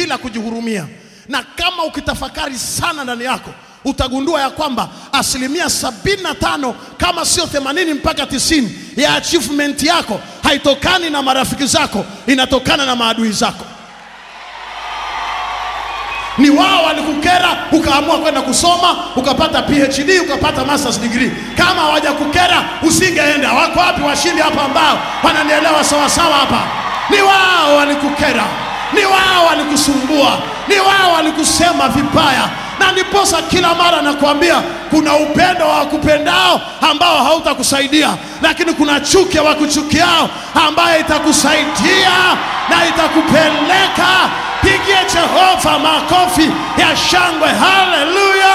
bila kujihurumia. Na kama ukitafakari sana ndani yako, utagundua ya kwamba 75% kama sio 80 mpaka 90 ya achievement yako haitokani na marafiki zako, inatokana na maadui zako. Ni wao walikukera ukaamua kwenda kusoma, ukapata PhD, ukapata masters degree. Kama hawajakukera usingeenda. Wako wapi washindi hapa ambao wananielewa sawa sawa hapa? Ni wao walikukera, ni wao walikusumbua, ni wao walikusema vibaya. Na ndiposa kila mara nakwambia, kuna upendo wa kupendao ambao hautakusaidia, lakini kuna chuki ya wakuchukiao ambayo itakusaidia na itakupeleka. Pigie Jehova makofi ya shangwe. Haleluya,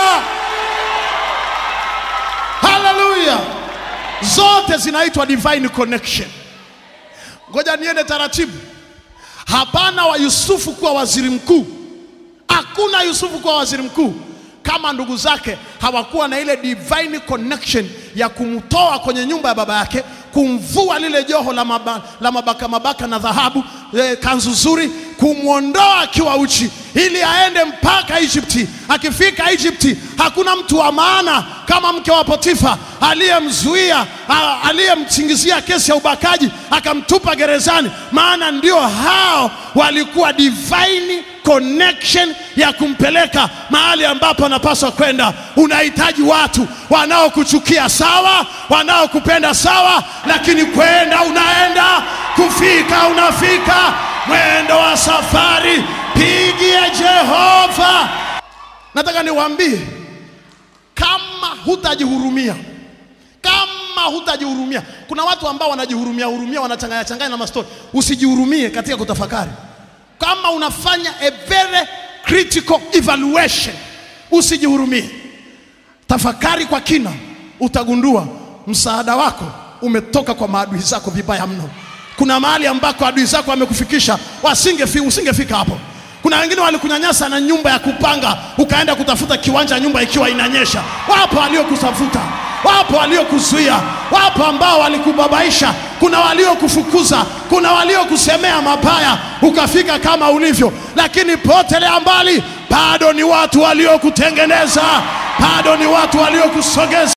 haleluya. Zote zinaitwa divine connection. Ngoja niende taratibu. Hapana wa Yusufu kuwa waziri mkuu. Hakuna Yusufu kuwa waziri mkuu kama ndugu zake hawakuwa na ile divine connection ya kumtoa kwenye nyumba ya baba yake, kumvua lile joho la mabaka na dhahabu, kanzu nzuri, kumuondoa akiwa uchi ili aende mpaka Egypti. Akifika Egypti, hakuna mtu wa maana kama mke wa Potifa aliyemzuia, aliyemsingizia kesi ya ubakaji akamtupa gerezani. Maana ndio hao walikuwa divine connection ya kumpeleka mahali ambapo anapaswa kwenda. Unahitaji watu wanaokuchukia sawa, wanaokupenda sawa, lakini kwenda unaenda, kufika unafika. Mwendo wa safari, pigie Jehova. Nataka niwaambie, kama hutajihurumia, kuna watu ambao wanajihurumia, wanachanganya na mastori. Usijihurumie katika kutafakari. Kama unafanya a very critical evaluation, usijihurumie. Tafakari kwa kina, utagundua msaada wako umetoka kwa maadui zako vibaya mno. Kuna mahali ambako adui zako wamekufikisha, usingefika hapo. Kuna wengine walikunyanyasa na nyumba ya kupanga, ukaenda kutafuta kiwanja nyumba ikiwa inanyesha. Wapo waliokutafuta, wapo waliokuzuia, wapo ambao walikubabaisha, kuna waliokufukuza, kuna waliokusemea mabaya ukafika kama ulivyo. Lakini potelea mbali, bado ni watu waliokutengeneza, bado ni watu waliokusogeza.